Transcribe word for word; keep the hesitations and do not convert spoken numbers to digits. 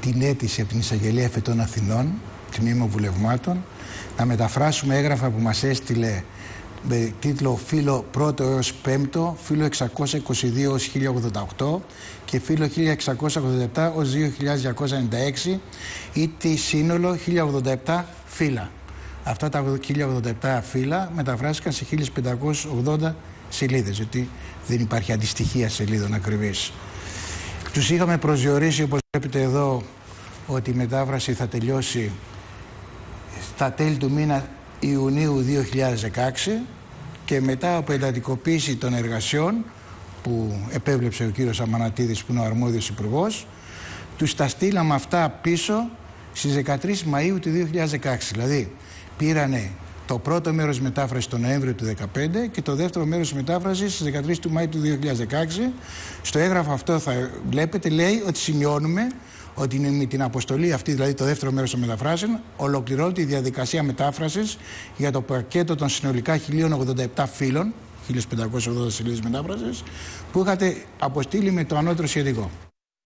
την αίτηση από την Εισαγγελία Εφετών Αθηνών, τμήμα βουλευμάτων, να μεταφράσουμε έγγραφα που μας έστειλε με τίτλο φύλλο πρώτο έως πέμπτο, φύλλο εξακόσια είκοσι δύο έως χίλια ογδόντα οκτώ και φύλλο χίλια εξακόσια ογδόντα επτά έως δύο χιλιάδες διακόσια ενενήντα έξι ή τη σύνολο χίλια ογδόντα επτά φύλλα. Αυτά τα χίλια ογδόντα επτά φύλλα μεταφράστηκαν σε χίλιες πεντακόσιες ογδόντα σελίδες, γιατί δεν υπάρχει αντιστοιχεία σελίδων ακριβής. Τους είχαμε προσδιορίσει, όπως βλέπετε εδώ, ότι η μετάφραση θα τελειώσει στα τέλη του μήνα Ιουνίου δύο χιλιάδες δεκαέξι και μετά από εντατικοποίηση των εργασιών που επέβλεψε ο κύριος Αμανατίδης, που είναι ο αρμόδιος υπουργός, τους τα στείλαμε αυτά πίσω στις δεκατρείς Μαΐου του δύο χιλιάδες δεκαέξι. Δηλαδή πήρανε το πρώτο μέρος της μετάφρασης τον Νοέμβριο του δύο χιλιάδες δεκαπέντε και το δεύτερο μέρος της μετάφρασης στις δεκατρείς του Μαΐου του δύο χιλιάδες δεκαέξι. Στο έγγραφο αυτό θα βλέπετε, λέει ότι σημειώνουμε ότι με την αποστολή αυτή, δηλαδή το δεύτερο μέρος των μεταφράσεων, ολοκληρώνεται η διαδικασία μετάφρασης για το πακέτο των συνολικά χίλια ογδόντα επτά φύλλων, χίλιες πεντακόσιες ογδόντα σελίδες μετάφρασης, που είχατε αποστείλει με το ανώτερο σχετικό.